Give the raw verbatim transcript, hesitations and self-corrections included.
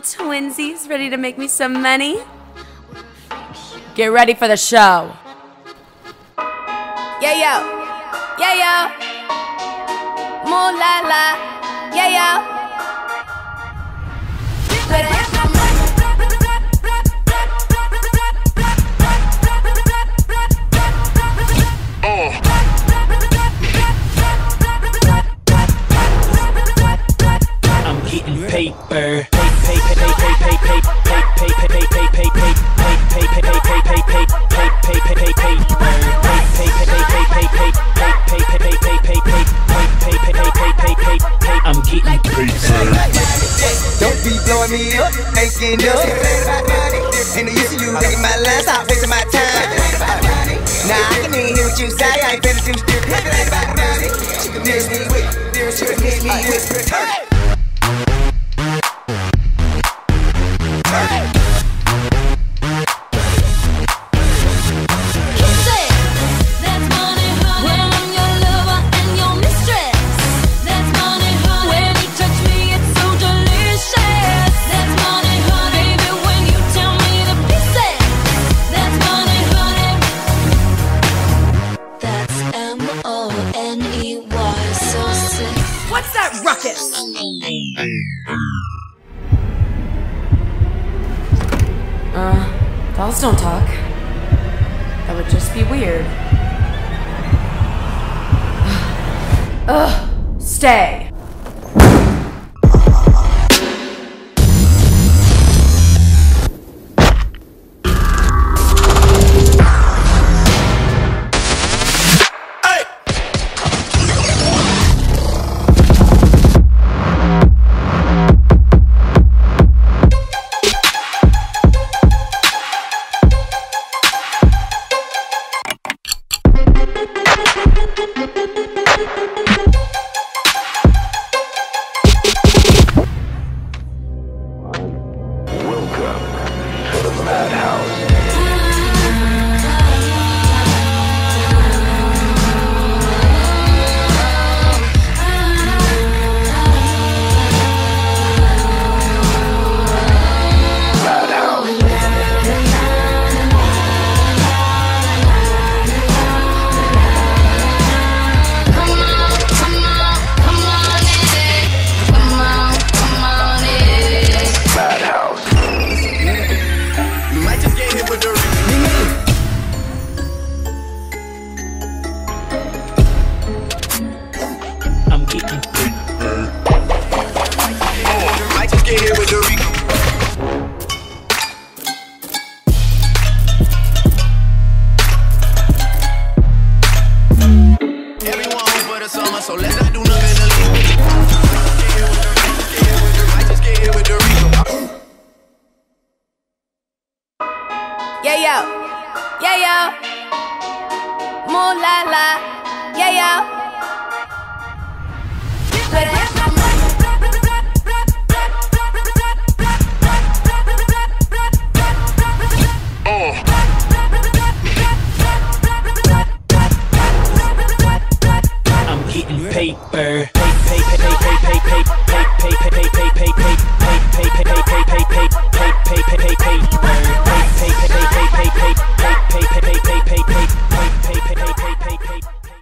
twinsies ready to make me some money? Get ready for the show. Yeah, yo. Yeah, yo. Moo la la. Yeah, yo. Better have my money. I'm getting paper. I'm getting paper. Don't be blowing me up, thinking up. Ain't no use to you taking my line, stop wasting my time. Nah, I can even hear what you say, I ain't finna do shit. She can miss me with, she can miss me with. What's that ruckus? Uh, dolls don't talk. That would just be weird. Ugh, stay. So let them do nothing to leave. I just get here with the Rico. Yeah, yo. Yeah, yo. Moo la la. Yeah, yo. Better have my money. I'm getting paper. Paper.